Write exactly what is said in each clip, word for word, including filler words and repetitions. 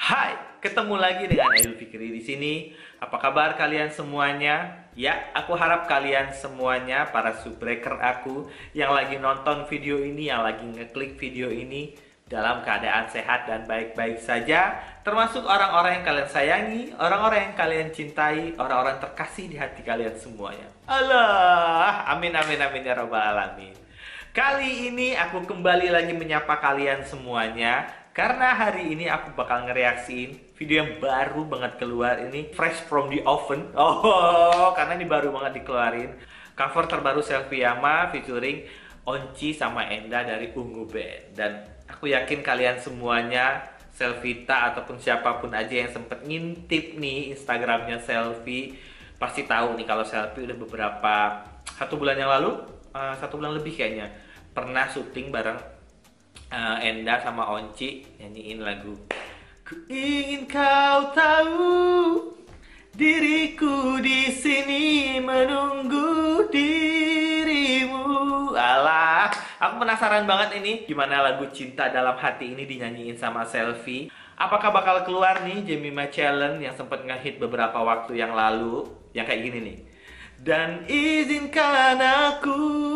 Hai, ketemu lagi dengan Aidil Fikri di sini. Apa kabar kalian semuanya? Ya, aku harap kalian semuanya, para subbreaker aku yang lagi nonton video ini, yang lagi ngeklik video ini dalam keadaan sehat dan baik-baik saja. Termasuk orang-orang yang kalian sayangi, orang-orang yang kalian cintai, orang-orang terkasih di hati kalian semuanya. Allah, amin amin amin ya rabbal alamin. Kali ini aku kembali lagi menyapa kalian semuanya. Karena hari ini aku bakal ngereaksiin video yang baru banget keluar, ini fresh from the oven. Oh, karena ini baru banget dikeluarin. Cover terbaru Selfie Yama featuring Onci sama Enda dari Ungu Band. Dan aku yakin kalian semuanya, Selvita ataupun siapapun aja yang sempet ngintip nih Instagramnya Selfie, pasti tahu nih kalau Selfie udah beberapa, satu bulan yang lalu, uh, satu bulan lebih kayaknya, pernah syuting bareng Uh, Enda sama Onci nyanyiin lagu Ku ingin kau tahu, diriku di sini menunggu dirimu. Alah, aku penasaran banget ini gimana lagu Cinta Dalam Hati ini dinyanyiin sama Selfie. Apakah bakal keluar nih Jemima Challenge yang sempat ngehit beberapa waktu yang lalu, yang kayak gini nih. Dan izinkan aku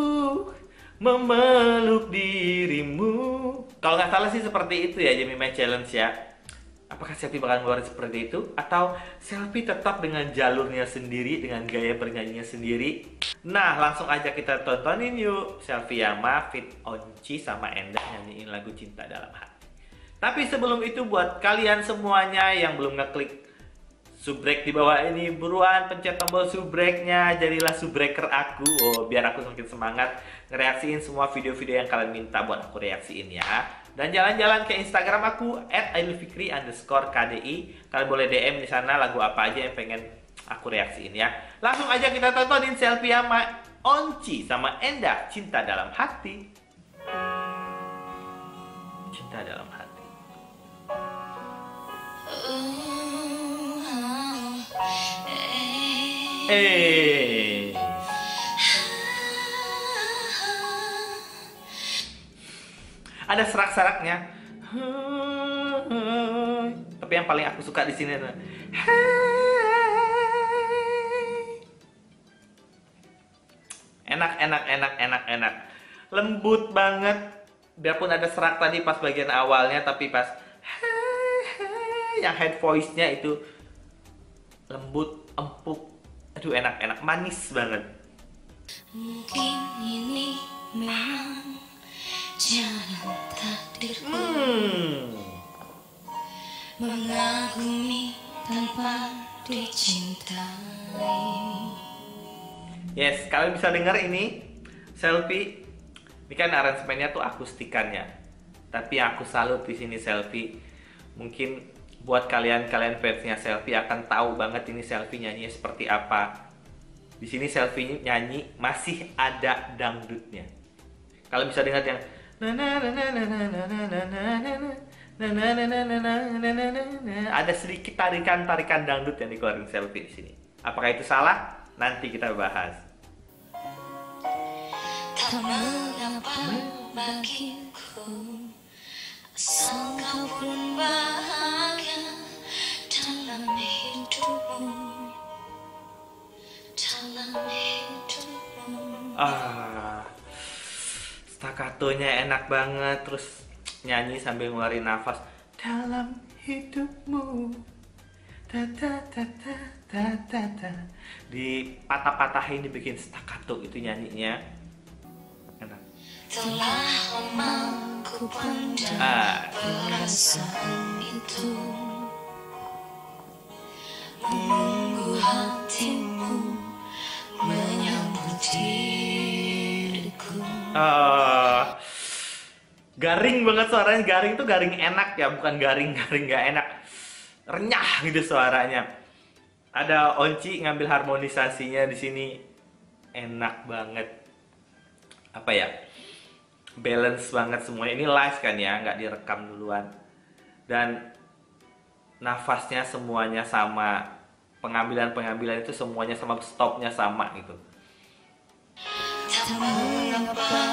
memeluk dirimu. Kalau nggak salah sih seperti itu ya Jemima Challenge ya. Apakah Selfie bakal ngeluarin seperti itu? Atau Selfie tetap dengan jalurnya sendiri, dengan gaya bernyanyinya sendiri? Nah, langsung aja kita tontonin yuk Selfie Yama fit Onci sama Enda nyanyiin lagu Cinta Dalam Hati. Tapi sebelum itu, buat kalian semuanya yang belum ngeklik subrek di bawah ini, buruan pencet tombol subreknya, jadilah subbreaker aku. Oh, biar aku semakin semangat ngereaksiin semua video-video yang kalian minta buat aku reaksiin ya. Dan jalan-jalan ke Instagram aku at aidilfikri underscore kdi. Kalian boleh D M di sana lagu apa aja yang pengen aku reaksiin ya. Langsung aja kita tontonin Selfie sama Onci sama Enda, Cinta Dalam Hati. Cinta Dalam Hati. Eh, ada serak-seraknya. Tapi yang paling aku suka di sini adalah enak, enak, enak, enak, enak, lembut banget. Biarpun ada serak tadi pas bagian awalnya, tapi pas yang head voice-nya itu lembut, empuk. Aduh, enak, enak, manis banget. Mungkin ini memang jalan takdirku, Hmm. mengagumi tanpa dicintai. Yes, kalian bisa dengar ini Selfie. Ini kan aransemennya tuh akustikannya. Tapi yang aku salut di sini Selfie, mungkin buat kalian-kalian fansnya Selfie akan tahu banget ini Selfie nyanyi seperti apa. Di sini Selfie nyanyi masih ada dangdutnya. Kalau bisa dengar yang ada sedikit tarikan-tarikan dangdut yang dikeluarin Selfie di sini. Apakah itu salah? Nanti kita bahas. Tak mengapa bagiku, asal kau pun bahagia dalam hidupmu, dalam hidupmu. Ah, staccatonya enak banget, terus nyanyi sambil ngeluarin nafas dalam hidupmu. Ta ta ta ta ta ta ta. Dipatah-patahin, dibikin staccato itu nyanyinya. Enak. Telah lama ku pendam Ah. perasaan itu, menunggu hatimu menyambut diriku. Ah, garing banget suaranya. Garing tuh garing enak ya, bukan garing-garing gak enak. Renyah gitu suaranya. Ada Onci ngambil harmonisasinya di sini, enak banget. Apa ya? Balance banget semuanya. Ini live kan ya, nggak direkam duluan. Dan nafasnya semuanya sama, pengambilan-pengambilan itu semuanya sama, stopnya sama gitu. Tak mengapa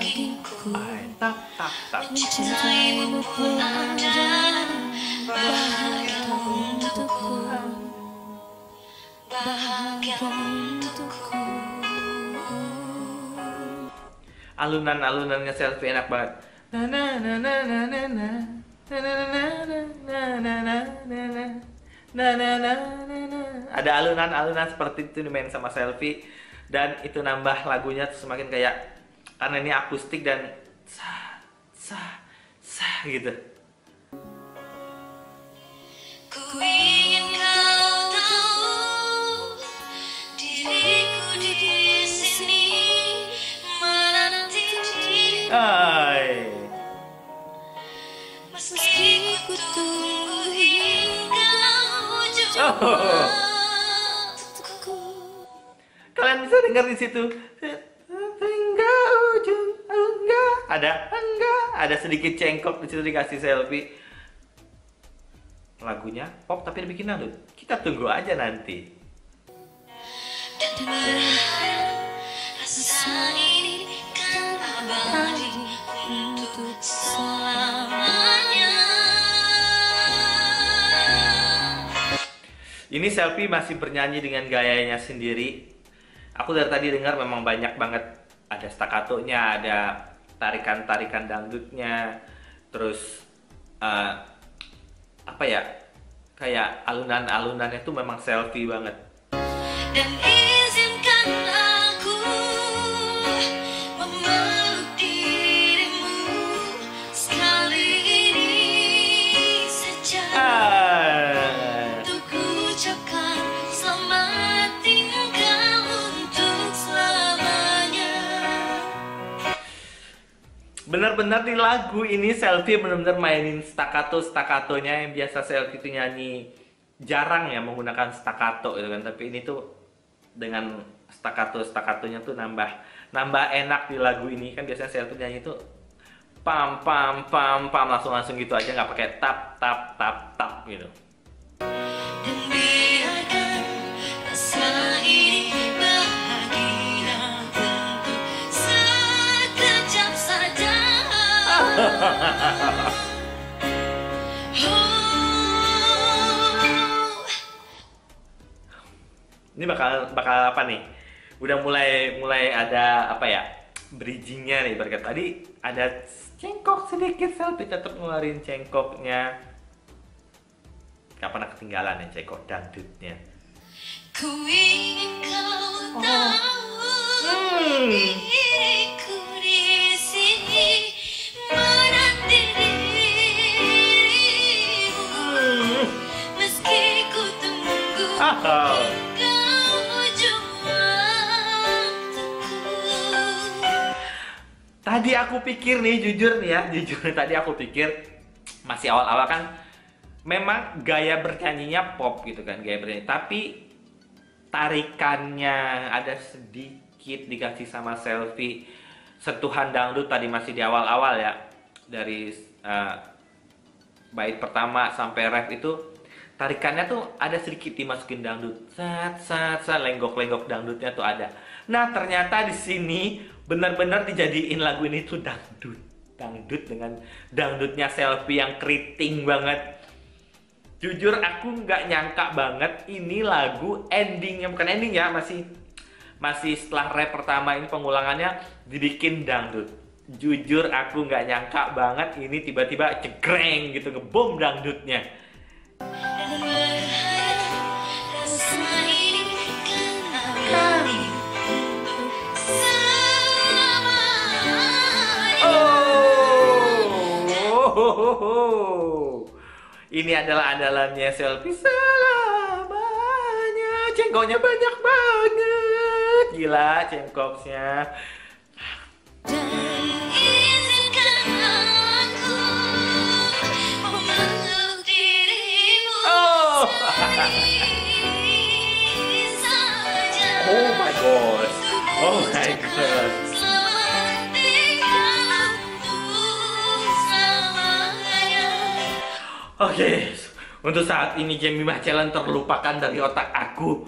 bagiku, Ay, tak tak tak. mencintaimu pun ada bahagia. untukku. Alunan-alunannya selfie enak banget. Na na na na na na na. Na na na na na na na na na. Na na na na na. Ada alunan-alunan seperti itu dimain sama selfie, dan itu nambah lagunya tuh semakin kayak, karena ini akustik dan sah sah sah gitu. Ku ingin kau tahu diriku di sini menanti dirimu. Hai. Meski ku tunggu hingga ujung Oh. waktuku. Kalian bisa dengar di situ. Hingga ujung enggak. Ada enggak. Ada sedikit cengkok di situ dikasih selfie. Lagunya pop tapi dibikin dangdut. Kita tunggu aja nanti. Dan berharap rasa ini kan abadi untuk selamanya. Ini selfie masih bernyanyi dengan gayanya sendiri. Aku dari tadi dengar memang banyak banget. Ada staccatonya, ada tarikan-tarikan dangdutnya. Terus uh, apa ya, kayak alunan-alunannya tuh memang selfie banget. Dan izinkan aku memeluk dirimu sekali ini saja. Ah. Untuk ucapkan selamat tinggal untuk selamanya. Benar-benar di lagu ini selfie benar-benar mainin staccato-staccatonya. Yang biasa selfie itu nyanyi jarang ya menggunakan staccato gitu kan, tapi ini tuh dengan staccato-staccatonya tuh nambah nambah enak di lagu ini. Kan biasanya selfie nyanyi tuh pam pam pam pam langsung langsung gitu aja, nggak pakai tap tap tap tap gitu. Dan biarkan rasa ini bahagia untuk sekejap saja. Oh, Ini bakal bakal apa nih? Udah mulai mulai ada apa ya? Bridgingnya nih, berkat tadi ada cengkok sedikit, selfie tetap ngeluarin cengkoknya. Gak pernah ketinggalan ya cengkok dangdutnya. ku ingin kau tahu Hmm. diriku di sini menanti dirimu. Hmm. Meski ku tunggu Ah. hingga ujung waktuku. Tadi aku pikir nih, jujur nih ya, jujur nih, tadi aku pikir masih awal-awal kan memang gaya bernyanyinya pop gitu kan, gaya bernyanyi, tapi tarikannya ada sedikit dikasih sama selfie, sentuhan dangdut tadi masih di awal-awal ya, dari uh, bait pertama sampai ref itu tarikannya tuh ada sedikit dimasukin dangdut, sat sat sat, lenggok-lenggok dangdutnya tuh ada. Nah ternyata di sini benar-benar dijadiin lagu ini tuh dangdut, dangdut dengan dangdutnya selfie yang keriting banget. Jujur aku nggak nyangka banget ini lagu endingnya, bukan ending ya, masih masih setelah rap pertama ini pengulangannya dibikin dangdut. Jujur aku nggak nyangka banget ini tiba-tiba cegreng gitu, ngebom dangdutnya. Dan berharap rasa ini kan abadi untuk selamanya. Oh, ini adalah andalannya selfie selamanya. Cengkoknya banyak banget, gila cengkoknya. Dan izinkan aku memeluk dirimu Oh. sekali saja. Oh my god. Oh my god. Selamat tinggal untuk selamanya. Oke, untuk saat ini Jemimah Challenge terlupakan dari otak aku.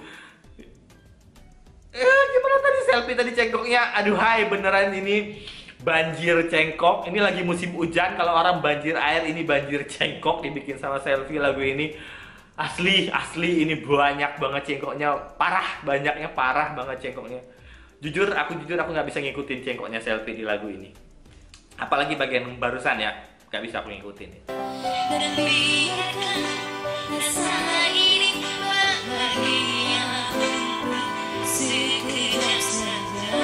Eh, gimana tadi selfie tadi cengkoknya? Aduh hai, beneran ini banjir cengkok. Ini lagi musim hujan, kalau orang banjir air, ini banjir cengkok dibikin sama selfie lagu ini. Asli, asli ini banyak banget cengkoknya, parah, banyaknya parah banget cengkoknya. Jujur, aku jujur aku nggak bisa ngikutin cengkoknya Selfie di lagu ini. Apalagi bagian barusan ya, nggak bisa aku ngikutin. Dan biarkan rasa ini bahagia untuk sekejap saja.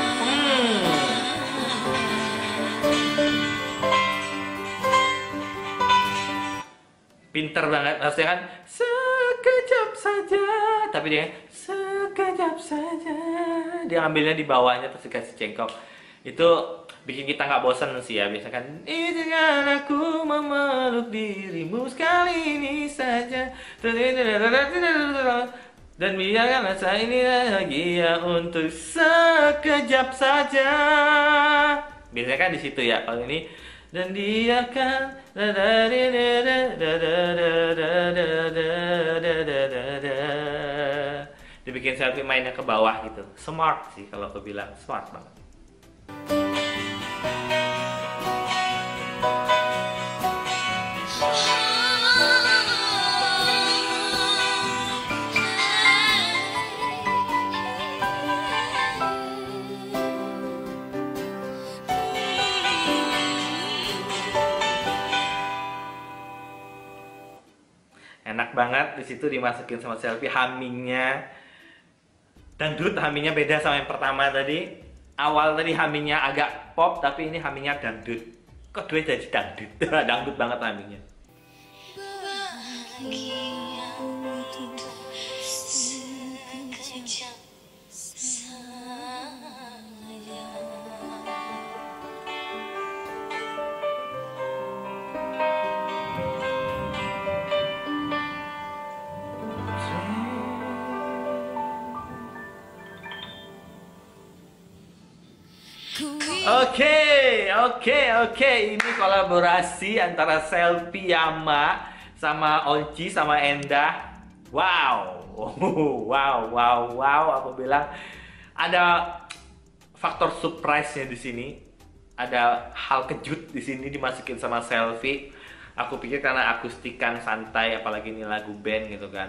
Pinter banget, maksudnya kan sekejap saja, tapi dia sekejap saja, dia ambilnya di bawahnya terus dikasih cengkok. Itu bikin kita nggak bosan sih ya, biasanya kan izinkan aku memeluk dirimu sekali ini saja, dan biarkan rasa ini bahagia untuk sekejap saja. Biasanya kan di situ ya, kalau ini dan dia kan dibikin Selfie mainnya ke bawah gitu. Smart sih kalau aku bilang, smart banget. Enak banget, di situ dimasukin sama Selfie hummingnya. Dangdut hummingnya beda sama yang pertama tadi. Awal tadi hummingnya agak pop, tapi ini hummingnya dangdut. Kok dua jadi dangdut? Dangdut banget hummingnya. Bahagia untuk sekejap saja. Oke, oke, oke. Ini kolaborasi antara Selfie Yama sama Onci sama Endah. Wow, wow, wow, wow. Aku bilang ada faktor surprise-nya di sini. Ada hal kejut di sini dimasukin sama Selfie. Aku pikir karena akustikan santai, apalagi ini lagu band gitu kan.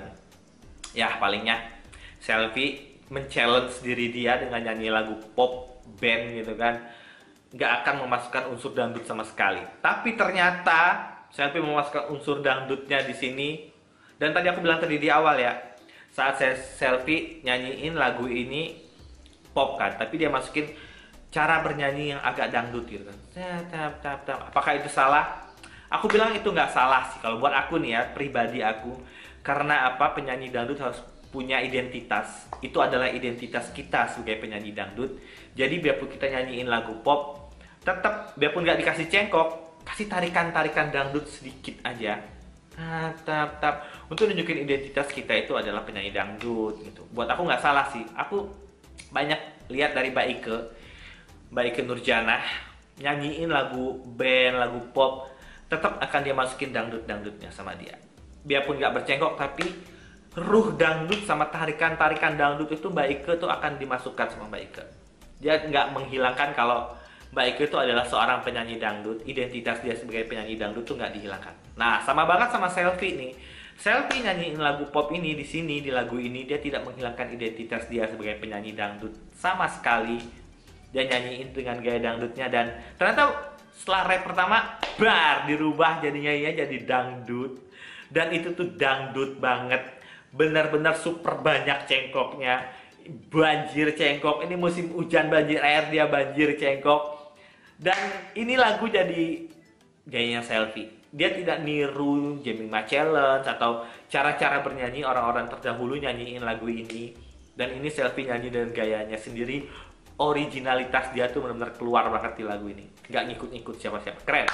Ya palingnya Selfie men-challenge diri dia dengan nyanyi lagu pop band gitu kan, nggak akan memasukkan unsur dangdut sama sekali. Tapi ternyata Selfie memasukkan unsur dangdutnya di sini. Dan tadi aku bilang tadi di awal ya, saat saya Selfie nyanyiin lagu ini pop kan, tapi dia masukin cara bernyanyi yang agak dangdut gitu kan. Apakah itu salah? Aku bilang itu nggak salah sih kalau buat aku nih ya, pribadi aku. Karena apa, penyanyi dangdut harus punya identitas. Itu adalah identitas kita sebagai penyanyi dangdut. Jadi biarpun kita nyanyiin lagu pop, tetap biarpun nggak dikasih cengkok, kasih tarikan-tarikan dangdut sedikit aja. Tap, tap, tap. Untuk nunjukin identitas kita itu adalah penyanyi dangdut gitu. Buat aku nggak salah sih. Aku banyak lihat dari Mbak Ike, Mbak Ike Nurjanah nyanyiin lagu band, lagu pop, tetap akan dia masukin dangdut-dangdutnya sama dia. Biarpun nggak bercengkok, tapi ruh dangdut sama tarikan-tarikan dangdut itu Mbak Ike tuh akan dimasukkan sama Mbak Ike. Dia nggak menghilangkan kalau Mbak Ike itu adalah seorang penyanyi dangdut. Identitas dia sebagai penyanyi dangdut tuh nggak dihilangkan. Nah, sama banget sama Selfie nih. Selfie nyanyiin lagu pop ini di sini, di lagu ini dia tidak menghilangkan identitas dia sebagai penyanyi dangdut sama sekali. Dia nyanyiin dengan gaya dangdutnya, dan ternyata setelah rap pertama bar dirubah jadinya ya jadi dangdut. Dan itu tuh dangdut banget. Benar-benar super banyak cengkoknya, banjir cengkok. Ini musim hujan banjir air, dia banjir cengkok. Dan ini lagu jadi gayanya Selfie. Dia tidak niru Jemima Challenge atau cara-cara bernyanyi orang-orang terdahulu nyanyiin lagu ini. Dan ini Selfie nyanyi dengan gayanya sendiri. Originalitas dia tuh benar-benar keluar banget di lagu ini. Nggak ngikut-ngikut siapa-siapa. Keren.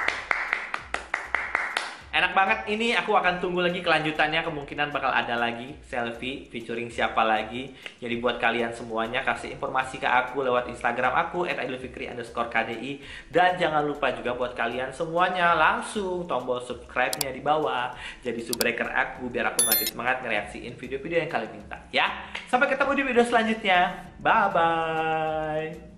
Enak banget. Ini aku akan tunggu lagi kelanjutannya. Kemungkinan bakal ada lagi Selfie featuring siapa lagi. Jadi buat kalian semuanya, kasih informasi ke aku lewat Instagram aku et aidilfikri underscore kdi. Dan jangan lupa juga buat kalian semuanya, langsung tombol subscribe-nya di bawah. Jadi subbreaker aku biar aku makin semangat ngereaksiin video-video yang kalian minta ya. Sampai ketemu di video selanjutnya. Bye-bye.